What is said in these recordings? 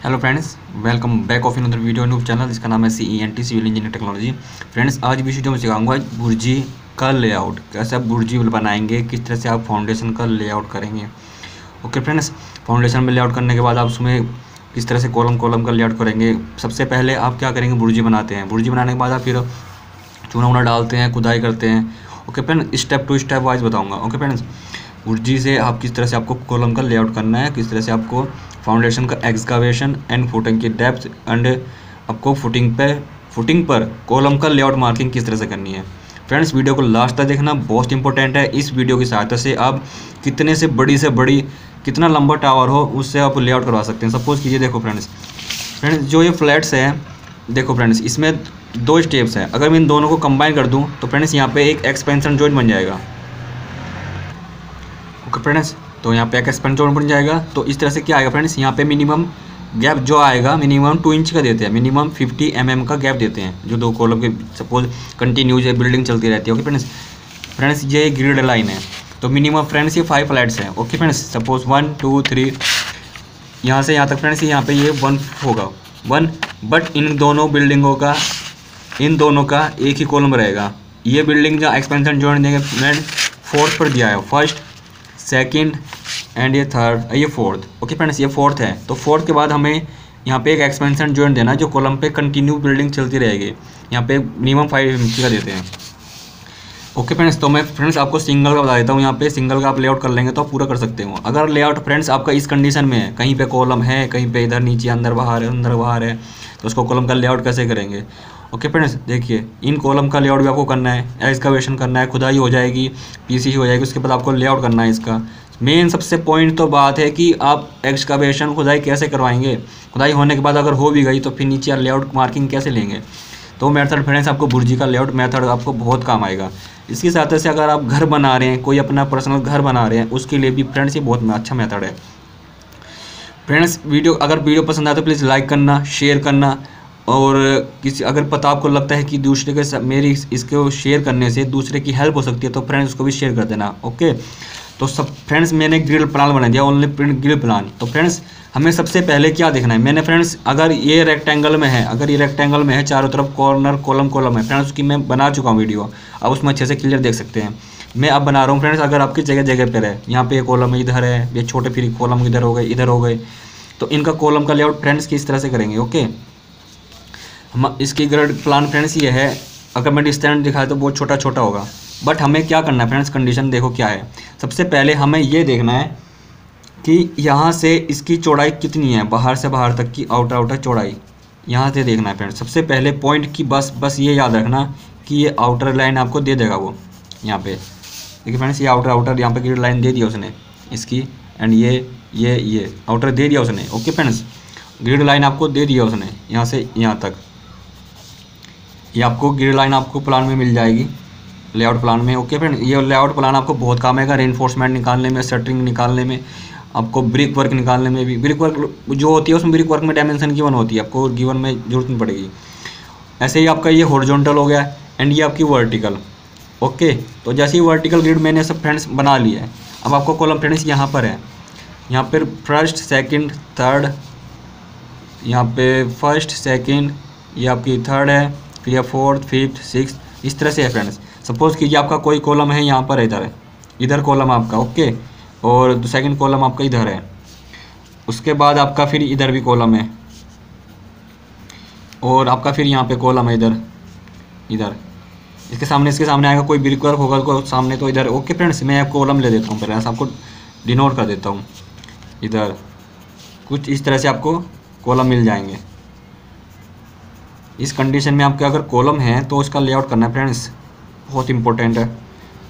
Hello friends, welcome back of another video न्यूब channel जिसका नाम है CE&T civil engineering technology. Friends, आज वीडियो में सिखाऊंगा बुर्जी का लेआउट, कैसे आप बुर्जी बनाएंगे, किस तरह से आप फाउंडेशन का लेआउट करेंगे। ओके फ्रेंड्स, फाउंडेशन में लेआउट करने के बाद आप उसमें किस तरह से कॉलम का लेआउट करेंगे। सबसे पहले आप क्या करेंगे, बुर्जी बनाते हैं। बुर्जी बनाने के बाद आप फिर चूना वूना डालते हैं, खुदाई करते हैं। Okay friend, step to step wise बताऊँगा। ओके फ्रेंड्स, बुर्जी से आप किस तरह से आपको कॉलम का लेआउट करना है, किस तरह से आपको फाउंडेशन का एक्सकावेशन एंड फुटिंग की डेप्थ एंड आपको फुटिंग पर कॉलम का लेआउट मार्किंग किस तरह से करनी है। फ्रेंड्स, वीडियो को लास्ट तक देखना बहुत इंपॉर्टेंट है। इस वीडियो की सहायता से आप कितने से बड़ी कितना लंबा टावर हो उससे आप लेआउट करवा सकते हैं। सपोज कीजिए, देखो फ्रेंड्स जो ये फ्लैट्स है, देखो फ्रेंड्स इसमें दो स्टेप्स हैं। अगर मैं इन दोनों को कंबाइन कर दूँ तो फ्रेंड्स यहाँ पे एक एक्सपेंशन जॉइंट बन जाएगा। ओके फ्रेंड्स, तो यहाँ पे एक एक्सपेंशन जॉइंट बन जाएगा। तो इस तरह से क्या आएगा फ्रेंड्स, यहाँ पे मिनिमम गैप जो आएगा मिनिमम 2 इंच का देते हैं, मिनिमम 50 mm का गैप देते हैं जो दो कॉलम के सपोज कंटिन्यूज है, बिल्डिंग चलती रहती है। ओके फ्रेंड्स ये ग्रिड लाइन है, तो मिनिमम फ्रेंड्स ये 5 फ्लैट्स हैं। ओके फ्रेंड्स, सपोज 1 2 3 यहाँ से यहाँ तक फ्रेंड्स, यहाँ पे ये 1 होगा 1, बट इन दोनों का एक ही कॉलम रहेगा। ये बिल्डिंग जो एक्सपेंशन जॉइंट देंगे फ्रेंड 4th पर दिया है, फर्स्ट सेकंड एंड ये थर्ड, ये फोर्थ। ओके फ्रेंड्स, ये फोर्थ है, तो फोर्थ के बाद हमें यहाँ पे एक एक्सपेंशन जॉइंट देना है जो कॉलम पे कंटिन्यू बिल्डिंग चलती रहेगी। यहाँ पे मिनिमम 5 इंच का देते हैं। ओके फ्रेंड्स, तो मैं फ्रेंड्स आपको सिंगल का बता देता हूँ। यहाँ पे सिंगल का आप लेआउट कर लेंगे तो आप पूरा कर सकते हो। अगर लेआउट फ्रेंड्स आपका इस कंडीशन में है, कहीं पे कॉलम है, कहीं पे इधर नीचे अंदर बाहर है, तो उसको कॉलम का लेआउट कैसे करेंगे। ओके फ्रेंड्स, देखिए इन कॉलम का लेआउट भी आपको करना है, एक्सकावेशन करना है, खुदाई हो जाएगी, पीसी हो जाएगी, उसके बाद आपको लेआउट करना है। इसका मेन सबसे पॉइंट तो बात है कि आप एक्सकावेशन खुदाई कैसे करवाएंगे। खुदाई होने के बाद अगर हो भी गई तो फिर नीचे लेआउट मार्किंग कैसे लेंगे। तो मेथड फ्रेंड्स आपको बुर्जी का लेआउट मेथड आपको बहुत काम आएगा। इसकी सहायता से अगर आप घर बना रहे हैं, कोई अपना पर्सनल घर बना रहे हैं, उसके लिए भी फ्रेंड्स ये बहुत अच्छा मेथड है। फ्रेंड्स अगर वीडियो पसंद आए तो प्लीज़ लाइक करना, शेयर करना, और किसी अगर पता आपको लगता है कि दूसरे के मेरी इसको शेयर करने से दूसरे की हेल्प हो सकती है तो फ्रेंड्स उसको भी शेयर कर देना। ओके, तो सब फ्रेंड्स मैंने ग्रिड प्लान बना दिया, ओनली प्रिंट ग्रिड प्लान। तो फ्रेंड्स हमें सबसे पहले क्या देखना है, मैंने फ्रेंड्स अगर ये रेक्टेंगल में है, चारों तरफ कॉर्नर कॉलम है फ्रेंड्स, उसकी मैं बना चुका हूँ वीडियो, अब उसमें अच्छे से क्लियर देख सकते हैं। मैं अब बना रहा हूँ फ्रेंड्स, अगर आपकी जगह पर है, यहाँ पे ये कॉलम है, इधर है, ये छोटे फिर कॉलम इधर हो गए, तो इनका कॉलम का लेआउट फ्रेंड्स किस तरह से करेंगे। ओके, हम इसकी ग्रिड प्लान फ्रेंड्स ये है, अगर मैं डिस्टेंस दिखाए तो बहुत छोटा होगा, बट हमें क्या करना है फ्रेंड्स, कंडीशन देखो क्या है। सबसे पहले हमें ये देखना है कि यहाँ से इसकी चौड़ाई कितनी है, बाहर से बाहर तक की आउटर चौड़ाई यहाँ से देखना है फ्रेंड्स। सबसे पहले पॉइंट की बस ये याद रखना कि ये आउटर लाइन आपको दे देगा वो यहाँ पे। देखिए फ्रेंड्स, ये आउटर यहाँ पे ग्रिड लाइन दे दिया उसने इसकी, एंड ये आउटर दे दिया उसने। ओके फ्रेंड्स, ग्रिड लाइन आपको दे दिया उसने यहाँ से यहाँ तक। ये आपको ग्रिड लाइन आपको प्लान में मिल जाएगी, लेआउट प्लान में। ओके फ्रेंड, ये लेआउट प्लान आपको बहुत काम आएगा, रेनफोर्समेंट निकालने में, शटरिंग निकालने में, आपको ब्रिक वर्क निकालने में भी। ब्रिक वर्क जो होती है उसमें ब्रिक वर्क में डायमेंशन गिवन होती है, आपको गिवन में जरूरत नहीं पड़ेगी। ऐसे ही आपका ये हॉरिजॉन्टल हो गया एंड ये आपकी वर्टिकल। ओके, तो जैसे ही वर्टिकल ग्रिड मैंने सब फ्रेंड्स बना लिया है, अब आपको कॉलम फ्रेंड्स यहाँ पर है, यहाँ पर फर्स्ट सेकेंड थर्ड, यहाँ पे फर्स्ट सेकेंड, ये आपकी थर्ड है, फिर यह फोर्थ फिफ्थ सिक्स्थ, इस तरह से है फ्रेंड्स। सपोज कीजिए आपका कोई कॉलम है यहाँ पर, इधर कॉलम आपका। ओके, और सेकंड कॉलम आपका इधर है, उसके बाद आपका फिर इधर भी कॉलम है, और आपका फिर यहाँ पे कॉलम है इधर इसके सामने आएगा कोई ब्रिक वर्क होगा कोई सामने, तो इधर। ओके फ्रेंड्स, मैं आपको कॉलम ले देता हूँ फ्रेंड्स, आपको डिनोट कर देता हूँ। इधर कुछ इस तरह से आपको कॉलम मिल जाएंगे। इस कंडीशन में आपके अगर कॉलम है तो उसका लेआउट करना है फ्रेंड्स, बहुत इंपॉर्टेंट है।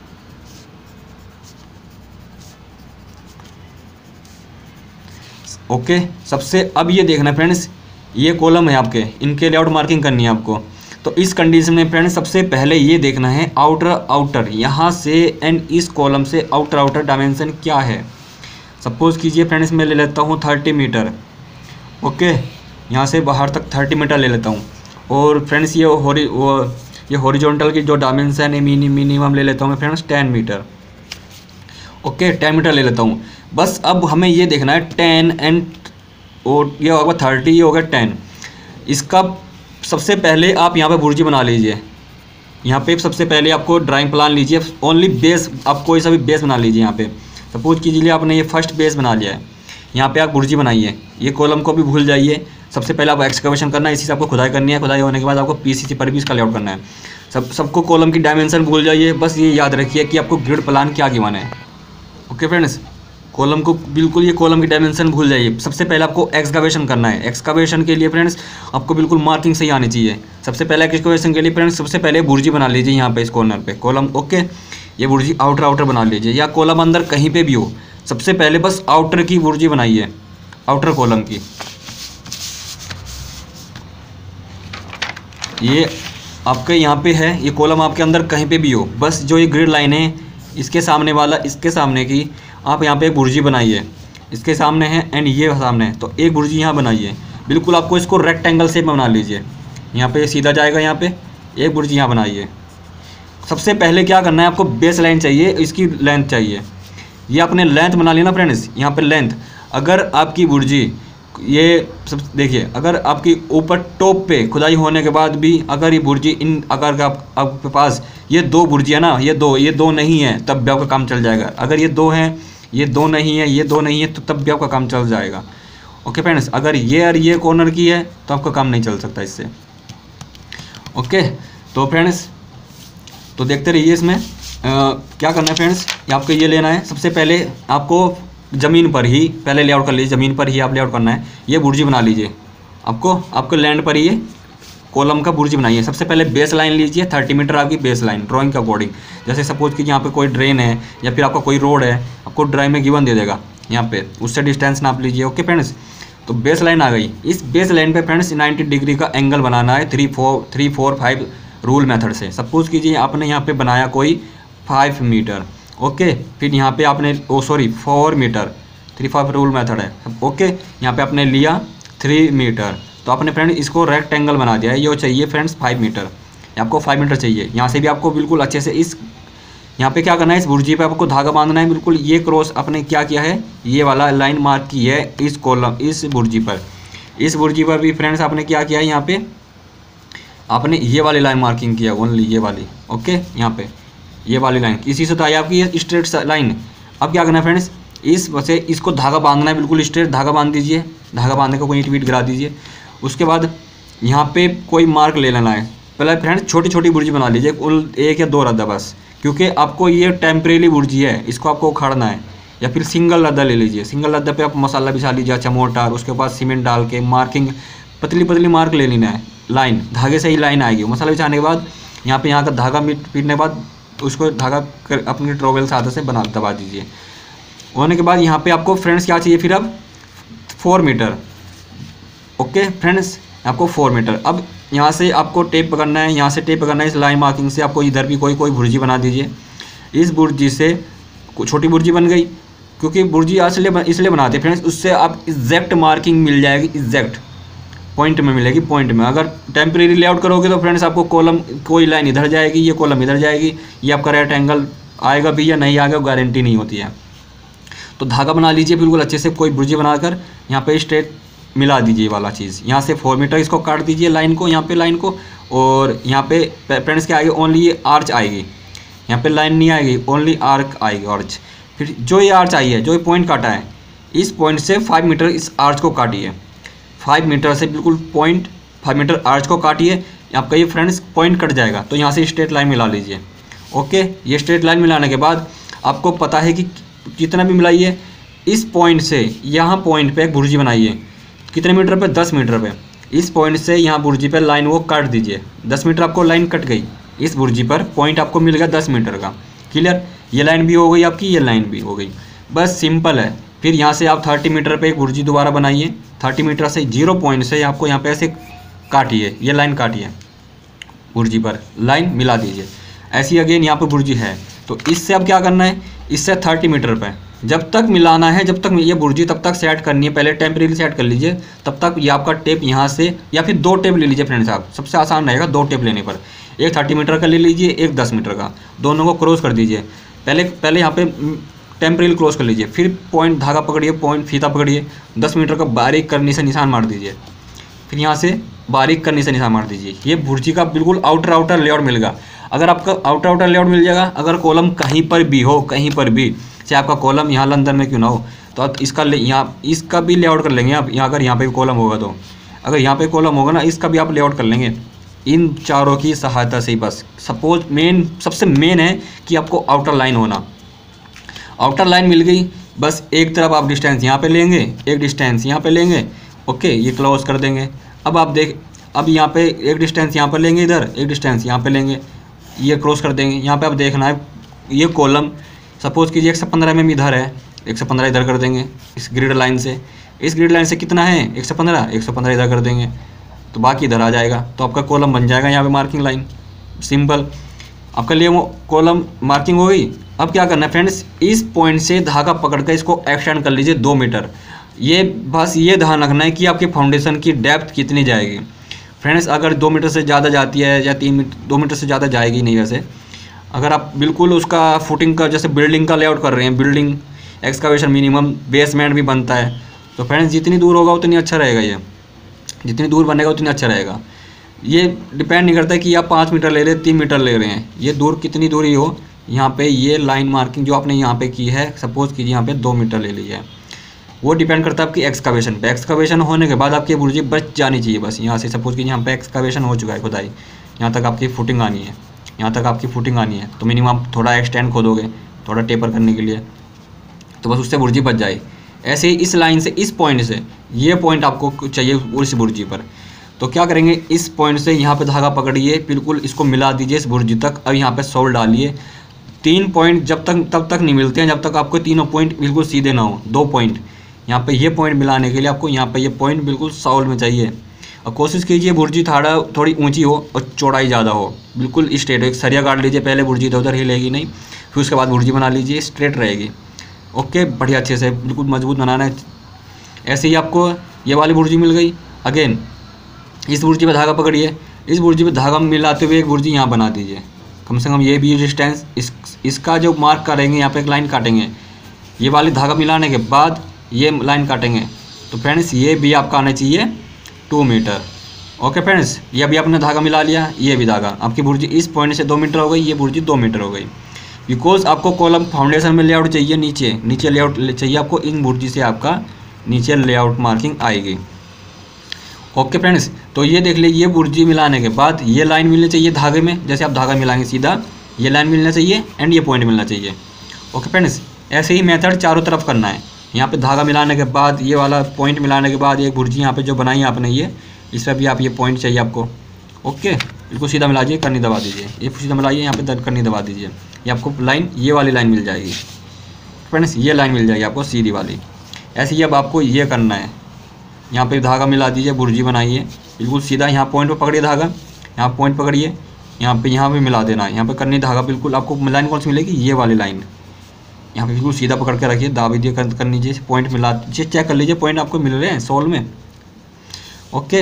ओके, सबसे अब ये देखना है फ्रेंड्स, ये कॉलम है आपके, इनके लेआउट मार्किंग करनी है आपको। तो इस कंडीशन में फ्रेंड्स सबसे पहले ये देखना है आउटर यहाँ से एंड इस कॉलम से आउटर डायमेंशन क्या है। सपोज कीजिए फ्रेंड्स मैं ले लेता हूँ 30 मीटर। ओके, यहाँ से बाहर तक 30 मीटर ले लेता हूँ, और फ्रेंड्स ये हॉरिजॉन्टल की जो डायमेंशन है मिनिमम ले लेता हूँ मैं फ्रेंड्स 10 मीटर। ओके, 10 मीटर ले लेता हूँ। बस अब हमें ये देखना है 10 एंड और ये होगा 30, ये होगा 10। इसका सबसे पहले आप यहाँ पे बुर्जी बना लीजिए। यहाँ पे सबसे पहले आपको ड्राइंग प्लान लीजिए, ओनली बेस, आप कोई सा भी बेस बना लीजिए। यहाँ पे सपोज कीजिए आपने ये फर्स्ट बेस बना लिया है, यहाँ पे आप बुर्जी बनाइए। ये कॉलम को भी भूल जाइए। सबसे पहले आपको एक्सकवेशन करना है, इसी से आपको खुदाई करनी है। खुदाई होने के बाद आपको पीसीसी पर भी इसका लेआउट करना है। सबको कॉलम की डायमेंशन भूल जाइए, बस ये याद रखिए कि आपको ग्रिड प्लान क्या गिवाना है। ओके फ्रेंड्स, कॉलम को बिल्कुल, ये कॉलम की डायमेंशन भूल जाइए। सबसे पहले आपको एक्सकवेशन करना है। एक्सकवेशन के लिए फ्रेंड्स आपको बिल्कुल मार्किंग सही आनी चाहिए। सबसे पहले एक्सकवेशन के लिए फ्रेंड्स सबसे पहले बुर्जी बना लीजिए यहाँ पे इस कॉर्नर पे कॉलम। ओके, ये बुर्जी आउटर बना लीजिए, या कॉलम अंदर कहीं पे भी हो, सबसे पहले बस आउटर की बुर्जी बनाइए, आउटर कॉलम की। ये आपके यहाँ पे है, ये कॉलम आपके अंदर कहीं पे भी हो, बस जो ये ग्रिड लाइन है इसके सामने वाला, इसके सामने की आप यहाँ पे एक बुर्जी बनाइए। इसके सामने है एंड ये सामने है, तो एक बुर्जी यहाँ बनाइए। बिल्कुल आपको इसको रेक्टेंगल शेप में बना लीजिए। यहाँ पे सीधा जाएगा, यहाँ पे एक बुर्जी यहाँ बनाइए। सबसे पहले क्या करना है, आपको बेस लाइन चाहिए, इसकी लेंथ चाहिए। ये आपने लेंथ बना ली ना फ्रेंड्स, यहाँ पे लेंथ। अगर आपकी बुर्जी ये सब देखिए, अगर आपकी ऊपर टॉप पे खुदाई होने के बाद भी अगर ये बुर्जी अगर आपके पास ये 2 बुर्जी है ना, ये दो नहीं है, तब भी आपका काम चल जाएगा। अगर ये 2 हैं, ये 2 नहीं है, ये 2 नहीं है, तो तब भी आपका काम चल जाएगा। ओके फ्रेंड्स, अगर ये और ये कॉर्नर की है तो आपका काम नहीं चल सकता इससे। ओके, तो फ्रेंड्स तो देखते रहिए इसमें क्या करना है फ्रेंड्स। आपको ये लेना है, सबसे पहले आपको ज़मीन पर ही पहले लेआउट कर लीजिए। ज़मीन पर ही आप लेआउट करना है। ये बुर्जी बना लीजिए, आपको लैंड पर ही कॉलम का बुर्जी बनाइए। सबसे पहले बेस लाइन लीजिए, 30 मीटर आपकी बेस लाइन ड्राइंग के अकॉर्डिंग। जैसे सपोज कि यहाँ पे कोई ड्रेन है या फिर आपका कोई रोड है, आपको ड्राइंग में गिवन दे देगा यहाँ पे, उससे डिस्टेंस नाप लीजिए। ओके फ्रेंड्स, तो बेस लाइन आ गई। इस बेस लाइन पे फ्रेंड्स 90 डिग्री का एंगल बनाना है 3, 4, 5 रूल मेथड से। सपोज कीजिए आपने यहाँ पे बनाया कोई 5 मीटर। ओके, फिर यहाँ पे आपने 4 मीटर, 3, 5 रूल मेथड है। ओके, यहाँ पे आपने लिया 3 मीटर, तो आपने फ्रेंड इसको रेक्टेंगल बना दिया है। ये चाहिए फ्रेंड्स 5 मीटर, आपको 5 मीटर चाहिए। यहाँ से भी आपको बिल्कुल अच्छे से इस यहाँ पे क्या करना है, इस बुर्जी पे आपको धागा बांधना है। बिल्कुल ये क्रॉस आपने क्या किया है, ये वाला लाइन मार्क की है इस कॉलम, इस बुर्जी पर। इस बुर्जी पर भी फ्रेंड्स आपने क्या किया है, यहाँ पे आपने ये वाली लाइन मार्किंग किया, ओनली ये वाली। ओके, यहाँ पे ये वाली लाइन, इसी से तो आई आपकी ये स्ट्रेट लाइन। अब क्या करना है फ्रेंड्स, इस वजह इसको धागा बांधना है, बिल्कुल स्ट्रेट धागा बांध दीजिए। धागा बांधने को कोई ईंट वीट गिरा दीजिए। उसके बाद यहाँ पे कोई मार्क ले लेना है। पहले फ्रेंड्स छोटी छोटी बुर्जी बना लीजिए, कुल 1 या 2 रद्दा बस, क्योंकि आपको ये टेम्परेरी बुर्जी है, इसको आपको उखाड़ना है। या फिर सिंगल रद्दा ले लीजिए। सिंगल रद्दा पे आप मसाला बिछा लीजिए, अच्छा मोटार, उसके बाद सीमेंट डाल के मार्किंग पतली पतली मार्क ले लेना है। लाइन धागे से ही लाइन आएगी। मसाला बिछाने के बाद यहाँ का धागा पीटने के बाद उसको धागा अपनी ट्रोवेल से हाथ से दबा दीजिए। होने के बाद यहाँ पे आपको फ्रेंड्स क्या चाहिए, फिर अब 4 मीटर। ओके फ्रेंड्स, आपको 4 मीटर। अब यहाँ से आपको टेप पकड़ना है, यहाँ से टेप पकड़ना है। इस लाइन मार्किंग से आपको इधर भी कोई बुर्जी बना दीजिए। इस बुर्जी से छोटी बुर्जी बन गई, क्योंकि बुर्जी इसलिए बनाते हैं फ्रेंड्स, उससे आप एग्जैक्ट मार्किंग मिल जाएगी, एग्जैक्ट पॉइंट में मिलेगी, पॉइंट में। अगर टेम्परेरी लेआउट करोगे तो फ्रेंड्स आपको कॉलम कोई लाइन इधर जाएगी, ये कॉलम इधर जाएगी, ये आपका राइट एंगल आएगा भी या नहीं आएगा, गारंटी नहीं होती है। तो धागा बना लीजिए बिल्कुल अच्छे से, कोई बुर्जी बनाकर यहाँ पे स्ट्रेट मिला दीजिए ये वाला चीज़। यहाँ से 4 मीटर इसको काट दीजिए लाइन को, यहाँ पे लाइन को। और यहाँ पे फ्रेंड्स क्या आएगी, ओनली ये आर्च आएगी, यहाँ पे लाइन नहीं आएगी, ओनली आर्क आएगी, आर्च। फिर जो ये आर्च आई है, जो ये पॉइंट काटा है, इस पॉइंट से 5 मीटर इस आर्च को काटिए। 5 मीटर से बिल्कुल 5 मीटर आर्च को काटिए, आपका ये फ्रेंड्स पॉइंट कट जाएगा। तो यहाँ से स्ट्रेट लाइन मिला लीजिए। ओके, ये स्ट्रेट लाइन मिलाने के बाद आपको पता है कि कितना भी मिलाइए, इस पॉइंट से यहाँ पॉइंट पे एक बुर्जी बनाइए। कितने मीटर पे, 10 मीटर पे। इस पॉइंट से यहाँ बुर्जी पे लाइन वो काट दीजिए। 10 मीटर आपको लाइन कट गई, इस बुर्जी पर पॉइंट आपको मिल गया 10 मीटर का। क्लियर, ये लाइन भी हो गई आपकी, ये लाइन भी हो गई, बस सिंपल है। फिर यहाँ से आप 30 मीटर पे एक बुर्जी दोबारा बनाइए। 30 मीटर से 0 पॉइंट से आपको यहाँ पे ऐसे काटिए, ये लाइन काटिए, बुर्जी पर लाइन मिला दीजिए। ऐसी अगेन यहाँ पे बुर्जी है, तो इससे अब क्या करना है, इससे 30 मीटर पे जब तक मिलाना है, जब तक ये बुर्जी तब तक सेट करनी है। पहले टेम्परेरी सेट कर लीजिए, तब तक ये आपका टेप यहाँ से, या फिर 2 टेप ले लीजिए फ्रेंड्स, आप सबसे आसान रहेगा 2 टेप लेने पर। एक 30 मीटर का ले लीजिए, एक 10 मीटर का, दोनों को क्रॉस कर दीजिए। पहले यहाँ पे टेम्परेरी क्लोज कर लीजिए। फिर पॉइंट धागा पकड़िए, पॉइंट फीता पकड़िए, 10 मीटर का बारीक करनी से निशान मार दीजिए। फिर यहाँ से बारीक करनी से निशान मार दीजिए। ये भुर्जी का बिल्कुल आउटर लेआउट मिलेगा। अगर आपका आउटर लेआउट मिल जाएगा, अगर कॉलम कहीं पर भी हो, कहीं पर भी, चाहे आपका कॉलम यहाँ लंदन में क्यों ना हो, तो आप यहाँ इसका भी लेआउट कर लेंगे आप। यहाँ अगर यहाँ पे कॉलम होगा तो, अगर यहाँ पे कॉलम होगा ना, इसका भी आप लेआउट कर लेंगे इन चारों की सहायता से ही। बस सपोज सबसे मेन है कि आपको आउटर लाइन होना। आउटर लाइन मिल गई, बस एक तरफ आप डिस्टेंस यहाँ पे लेंगे, एक डिस्टेंस यहाँ पे लेंगे। ओके, ये क्लोज कर देंगे। अब यहाँ पे एक डिस्टेंस यहाँ पर लेंगे, इधर एक डिस्टेंस यहाँ पे लेंगे, ये क्रॉस कर देंगे। यहाँ पे आप देखना है ये कॉलम सपोज कीजिए 115 mm इधर है, 115 इधर कर देंगे इस ग्रिड लाइन से। इस ग्रिड लाइन से कितना है 115 इधर कर देंगे, तो बाकी इधर आ जाएगा, तो आपका कॉलम बन जाएगा यहाँ पे मार्किंग लाइन। सिंपल, आपका लिए वो कॉलम मार्किंग हो गई। अब क्या करना है फ्रेंड्स, इस पॉइंट से धागा पकड़ कर इसको एक्सटेंड कर लीजिए 2 मीटर। ये बस ये ध्यान रखना है कि आपके फाउंडेशन की डेप्थ कितनी जाएगी। फ्रेंड्स अगर 2 मीटर से ज़्यादा जाती है या 2 मीटर से ज़्यादा जाएगी नहीं। वैसे अगर आप बिल्कुल उसका फुटिंग का, जैसे बिल्डिंग का लेआउट कर रहे हैं, बिल्डिंग एक्सकावेशन मिनिमम बेसमेंट भी बनता है, तो फ्रेंड्स जितनी दूर होगा उतनी अच्छा रहेगा। ये जितनी दूर बनेगा उतनी अच्छा रहेगा। ये डिपेंड नहीं करता कि आप 5 मीटर ले रहे हैं, 3 मीटर ले रहे हैं, ये दूर कितनी दूरी हो। यहाँ पे ये लाइन मार्किंग जो आपने यहाँ पे की है, सपोज कीजिए यहाँ पे 2 मीटर ले लीजिए, वो डिपेंड करता है आपकी एक्सकावेशन पे। एक्सकावेशन होने के बाद आपकी बुर्जी बच जानी चाहिए। बस यहाँ से सपोज कीजिए यहाँ पे एक्सकावेशन हो चुका है, खुदाई, यहाँ तक आपकी फुटिंग आनी है, यहाँ तक आपकी फुटिंग आनी है, तो मिनिमम आप थोड़ा एक्सटेंड खोदोगे थोड़ा टेपर करने के लिए, तो बस उससे बुर्जी बच जाए। ऐसे ही इस लाइन से, इस पॉइंट से, ये पॉइंट आपको चाहिए उस बुर्जी पर, तो क्या करेंगे, इस पॉइंट से यहाँ पे धागा पकड़िए, बिल्कुल इसको मिला दीजिए इस बुर्जी तक। अब यहाँ पे सोल डालिए। 3 पॉइंट तब तक नहीं मिलते हैं जब तक आपको तीनों पॉइंट बिल्कुल सीधे ना हो। 2 पॉइंट यहाँ पे, ये पॉइंट मिलाने के लिए आपको यहाँ पे ये पॉइंट बिल्कुल सोल में चाहिए। और कोशिश कीजिए बुर्जी थोड़ी ऊंची हो और चौड़ाई ज़्यादा हो, बिल्कुल स्ट्रेट हो। एक सरिया काट लीजिए पहले, बुर्जी इधर उधर हिलेगी नहीं, फिर उसके बाद बुर्जी बना लीजिए, स्ट्रेट रहेगी। ओके, बढ़िया अच्छे से बिल्कुल मजबूत बनाना है। ऐसे ही आपको ये वाली बुर्जी मिल गई। अगेन इस बुर्जी पे धागा पकड़िए, इस बुर्जी पे धागा मिलाते हुए एक बुर्जी यहाँ बना दीजिए। कम से कम ये भी डिस्टेंस, इसका जो मार्क करेंगे यहाँ पे एक लाइन काटेंगे, ये वाली धागा मिलाने के बाद ये लाइन काटेंगे, तो फ्रेंड्स ये भी आपका आना चाहिए 2 मीटर। ओके फ्रेंड्स, ये अभी आपने धागा मिला लिया, ये भी धागा, आपकी बुर्जी इस पॉइंट से 2 मीटर हो गई, ये बुर्जी 2 मीटर हो गई। बिकॉज आपको कॉलम फाउंडेशन में लेआउट चाहिए, नीचे लेआउट चाहिए आपको, इन बुर्जी से आपका नीचे लेआउट मार्किंग आएगी। ओके फ्रेंड्स, तो ये देख लीजिए, ये बुर्जी मिलाने के बाद ये लाइन मिलनी चाहिए धागे में, जैसे आप धागा मिलाएंगे सीधा ये लाइन मिलना चाहिए एंड ये पॉइंट मिलना चाहिए। ओके फ्रेंड्स, ऐसे ही मेथड चारों तरफ करना है। यहाँ पे धागा मिलाने के बाद, ये वाला पॉइंट मिलाने के बाद, एक बुर्जी यहाँ पे जो बनाई आपने, ये इस पर भी आप ये पॉइंट चाहिए आपको। ओके, बिल्कुल सीधा मिला दीजिए, करनी दबा दीजिए, ये सीधा मिलाइए, यहाँ पे करनी दबा दीजिए, ये आपको लाइन, ये वाली लाइन मिल जाएगी फ्रेंड्स, ये लाइन मिल जाएगी आपको सीधी वाली। ऐसे ही अब आपको ये करना है, यहाँ पे धागा मिला दीजिए, बुर्जी बनाइए, बिल्कुल सीधा यहाँ पॉइंट पर पकड़िए धागा, यहाँ पॉइंट पकड़िए, यहाँ पे मिला देना है, यहाँ पे करनी धागा बिल्कुल आपको लाइन कौन सी मिलेगी, ये वाली लाइन, यहाँ पे बिल्कुल सीधा पकड़ के रखिए, दाबी दिए कर लीजिए, पॉइंट मिला दीजिए, चेक कर लीजिए पॉइंट आपको मिल रहे हैं सोल में। ओके,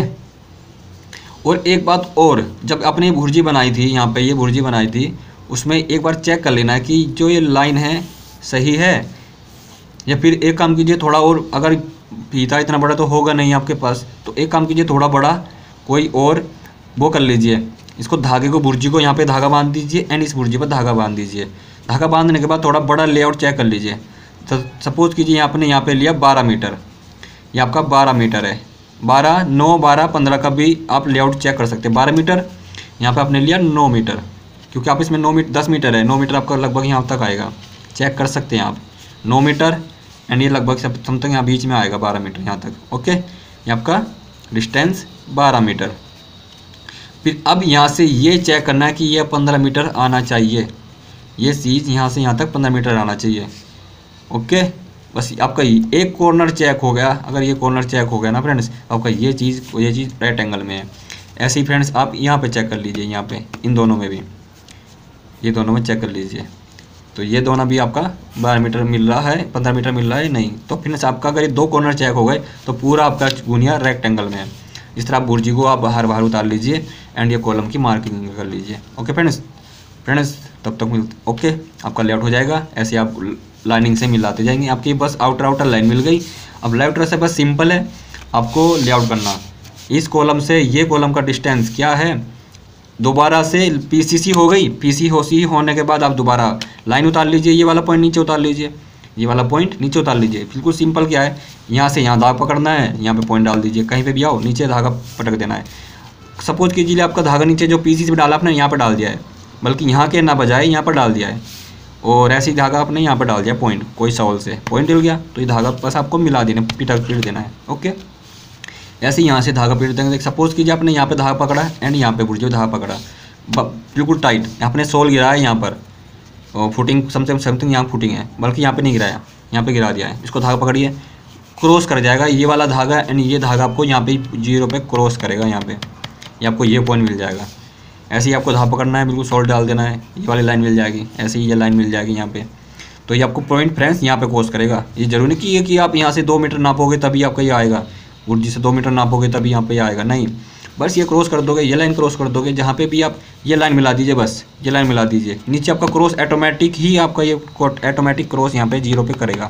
और एक बात और, जब आपने भुर्जी बनाई थी, यहाँ पे ये भुर्जी बनाई थी, उसमें एक बार चेक कर लेना है कि जो ये लाइन है सही है, या फिर एक काम कीजिए थोड़ा और, अगर फीता इतना बड़ा तो होगा नहीं आपके पास, तो एक काम कीजिए थोड़ा बड़ा कोई और वो कर लीजिए, इसको धागे को, भुर्जी को यहाँ पे धागा बांध दीजिए एंड इस भुर्जी पर धागा बांध दीजिए। धागा बांधने के बाद थोड़ा बड़ा लेआउट चेक कर लीजिए। तो सपोज कीजिए आपने यहाँ पे लिया 12 मीटर, ये आपका 12 मीटर है, 12, 9, 12, 15 का भी आप लेआउट चेक कर सकते हैं। 12 मीटर, यहाँ पे आपने लिया 9 मीटर, क्योंकि आप इसमें 10 मीटर है, 9 मीटर आपका लगभग यहाँ तक आएगा, चेक कर सकते हैं आप, 9 मीटर एंड ये लगभग समथिंग यहाँ बीच में आएगा 12 मीटर यहाँ तक। ओके, ये आपका डिस्टेंस 12 मीटर। फिर अब यहाँ से ये चेक करना है कि ये 15 मीटर आना चाहिए, ये चीज़ यहाँ से यहाँ तक 15 मीटर आना चाहिए। ओके, बस आपका एक कॉर्नर चेक हो गया। अगर ये कॉर्नर चेक हो गया ना फ्रेंड्स, आपका ये चीज़ राइट एंगल में है। ऐसे ही फ्रेंड्स आप यहाँ पे चेक कर लीजिए, यहाँ पे इन दोनों में भी, ये दोनों में चेक कर लीजिए, तो ये दोनों भी आपका 12 मीटर मिल रहा है, 15 मीटर मिल रहा है नहीं। तो फ्रेंड्स आपका अगर ये 2 कॉर्नर चेक हो गए तो पूरा आपका गुनिया रेक्टेंगल में है। इस तरह आप बुर्जी को आप बाहर उतार लीजिए एंड ये कॉलम की मार्किंग कर लीजिए। ओके फ्रेंड्स, तब तक ओके, आपका लेआउट हो जाएगा। ऐसे आप लाइनिंग से मिलाते जाएंगे। आपकी बस आउटर लाइन मिल गई। अब लेफ्ट से बस सिंपल है आपको लेआउट करना। इस कॉलम से ये कॉलम का डिस्टेंस क्या है, दोबारा से पीसीसी हो गई, पीसीसी होने के बाद आप दोबारा लाइन उतार लीजिए, ये वाला पॉइंट नीचे उतार लीजिए, ये वाला पॉइंट नीचे उतार लीजिए। बिल्कुल सिंपल क्या है, यहाँ से यहाँ धागा पकड़ना है, यहाँ पे पॉइंट डाल दीजिए, कहीं पे भी आओ नीचे धागा पटक देना है। सपोज कीजिए आपका धागा नीचे जो पीसीसी पे डाला आपने यहाँ पर डाल दिया है, बल्कि यहाँ के ना बजाय यहाँ पर डाल दिया है, और ऐसे ही धागा आपने यहाँ पर डाल दिया पॉइंट, कोई सॉल से पॉइंट डल गया तो ये धागा बस आपको मिला देना, पीट देना है। ओके, ऐसे ही यहाँ से धागा पीट देंगे। सपोज कीजिए आपने यहाँ पे धागा पकड़ा एंड यहाँ पे बुर्जी धागा पकड़ा, बिल्कुल टाइट, आपने सोल गिराया यहाँ पर, फुटिंग समथिंग यहाँ फुटिंग है, बल्कि यहाँ पे नहीं गिराया, यहाँ पे गिरा दिया है। इसको धागा पकड़िए, क्रॉस कर जाएगा ये वाला धागा एंड ये धागा आपको यहाँ पे 0 पे क्रॉस करेगा, यहाँ पे ये आपको ये पॉइंट मिल जाएगा। ऐसे ही आपको धागा पकड़ना है, बिल्कुल सोल्ट डाल देना है, ये वाली लाइन मिल जाएगी, ऐसे ही ये लाइन मिल जाएगी यहाँ पे। तो ये आपको पॉइंट फ्रेंड्स यहाँ पे क्रॉस करेगा। ये जरूरी नहीं कि ये कि आप यहाँ से 2 मीटर नापोगे तभी आपका ये आएगा, बुर्जी से 2 मीटर नापोगे तभी यहाँ पे आएगा, नहीं, बस ये क्रॉस कर दोगे, ये लाइन क्रॉस कर दोगे, जहाँ पे भी आप ये लाइन मिला दीजिए, बस ये लाइन मिला दीजिए, नीचे आपका क्रॉस ऑटोमेटिक ही आपका ये ऑटोमेटिक क्रॉस यहाँ पे 0 पे करेगा।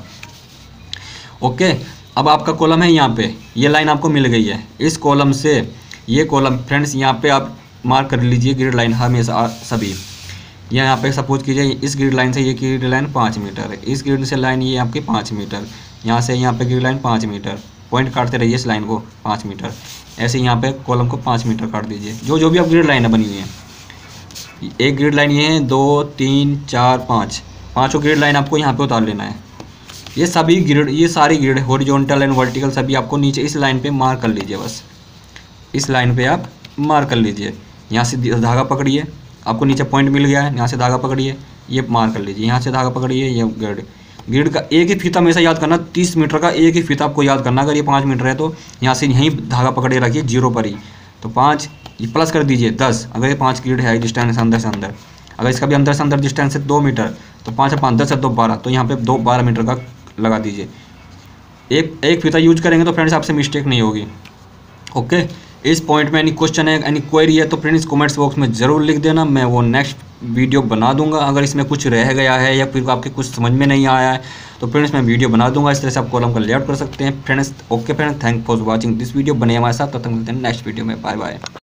ओके, अब आपका कॉलम है यहाँ पे, ये लाइन आपको मिल गई है। इस कॉलम से ये कॉलम फ्रेंड्स यहाँ पे आप मार्क कर लीजिए ग्रिड लाइन हमेशा सभी। यहाँ पे सपोज कीजिए इस ग्रिड लाइन से ये ग्रिड लाइन 5 मीटर है, इस ग्रिड से लाइन ये आपकी 5 मीटर, यहाँ से यहाँ पे ग्रिड लाइन 5 मीटर, पॉइंट काटते रहिए इस लाइन को 5 मीटर, ऐसे यहाँ पे कॉलम को 5 मीटर काट दीजिए। जो भी आप ग्रिड लाइन बनी हुई है, एक ग्रिड लाइन ये है, 2 3 4 5, पाँचों ग्रिड लाइन आपको यहाँ पे उतार लेना है। ये सभी ग्रिड, ये सारी ग्रिड हॉरिजॉन्टल एंड वर्टिकल सभी आपको नीचे इस लाइन पे मार्क कर लीजिए, बस इस लाइन पे आप मार्क कर लीजिए। यहाँ से धागा पकड़िए, आपको नीचे पॉइंट मिल गया है, यहाँ से धागा पकड़िए, ये मार्क कर लीजिए, यहाँ से धागा पकड़िए, ये ग्रिड का एक ही फीता हमेशा याद करना, 30 मीटर का एक ही फीता आपको याद करना। अगर ये 5 मीटर है तो यहाँ से यहीं धागा पकड़े रखिए 0 पर ही, तो 5 ये प्लस कर दीजिए 10। अगर ये 5 ग्रिड है डिस्टेंस अंदर से अंदर, अगर इसका भी अंदर से अंदर डिस्टेंस है 2 मीटर, तो 5 से 5 10 है 2 12, तो यहाँ पे 12 मीटर का लगा दीजिए। एक फीता यूज करेंगे तो फ्रेंड्स आपसे मिस्टेक नहीं होगी। ओके, इस पॉइंट में एनी क्वेश्चन है, एनी क्वेरी है तो फ्रेंड्स कमेंट्स बॉक्स में ज़रूर लिख देना, मैं वो नेक्स्ट वीडियो बना दूंगा। अगर इसमें कुछ रह गया है या फिर आपके कुछ समझ में नहीं आया है तो फ्रेंड्स मैं वीडियो बना दूंगा, इस तरह से आप कॉलम का लेआउट कर सकते हैं friends. Okay friends, thank for watching this video, बने हमारे साथ, तब तक मिलते हैं नेक्स्ट वीडियो में, बाय बाय।